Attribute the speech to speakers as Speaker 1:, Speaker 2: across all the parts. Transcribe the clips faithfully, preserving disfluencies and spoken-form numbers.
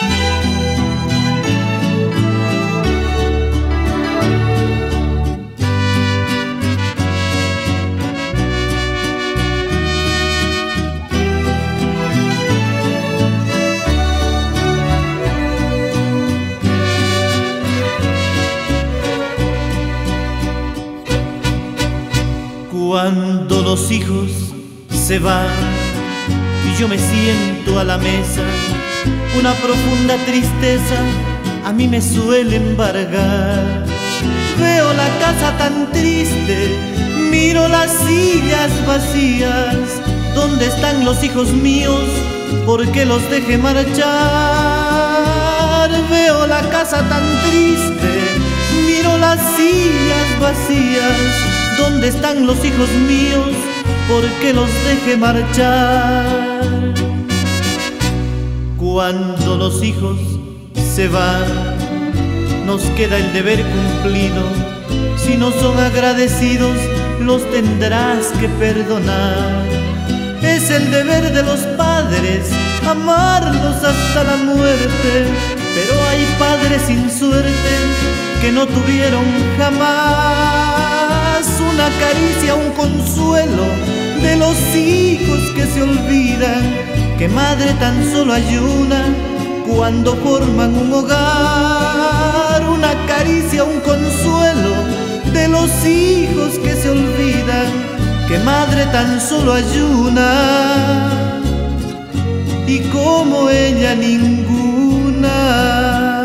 Speaker 1: Cuando los hijos se van y yo me siento a la mesa, una profunda tristeza a mí me suele embargar. Veo la casa tan triste, miro las sillas vacías. ¿Dónde están los hijos míos? ¿Por qué los dejé marchar? Veo la casa tan triste, miro las sillas vacías. ¿Dónde están los hijos míos? ¿Por qué los dejé marchar? Cuando los hijos se van, nos queda el deber cumplido. Si no son agradecidos, los tendrás que perdonar. Es el deber de los padres amarlos hasta la muerte, pero hay padres sin suerte que no tuvieron jamás una caricia, un consuelo de los hijos que se olvidan que madre tan solo hay una cuando forman un hogar. Una caricia, un consuelo de los hijos que se olvidan que madre tan solo hay una y como ella ninguna.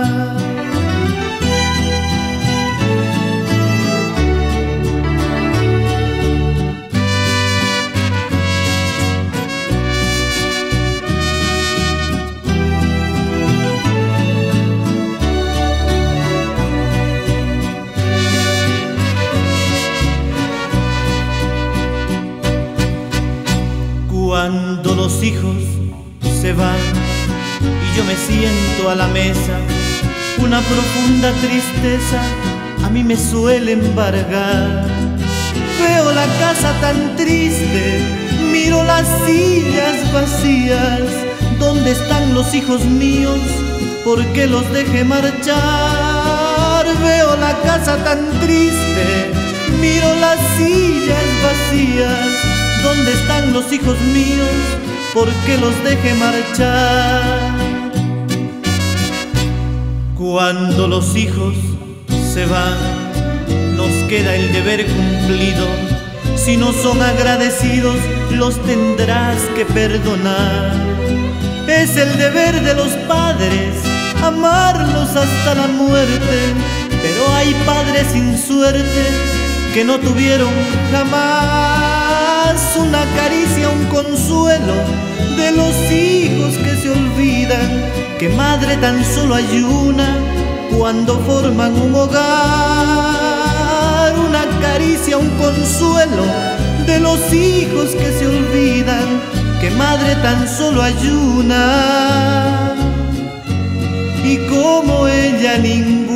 Speaker 1: Cuando los hijos se van y yo me siento a la mesa, una profunda tristeza a mí me suele embargar. Veo la casa tan triste, miro las sillas vacías. ¿Dónde están los hijos míos? ¿Por qué los dejé marchar? Veo la casa tan triste, miro las sillas vacías. ¿Dónde están los hijos míos? ¿Por qué los dejé marchar? Cuando los hijos se van, nos queda el deber cumplido. Si no son agradecidos, los tendrás que perdonar. Es el deber de los padres amarlos hasta la muerte, pero hay padres sin suerte que no tuvieron jamás una caricia, un consuelo de los hijos que se olvidan que madre tan solo hay una cuando forman un hogar. Una caricia, un consuelo de los hijos que se olvidan que madre tan solo hay una y como ella ninguna.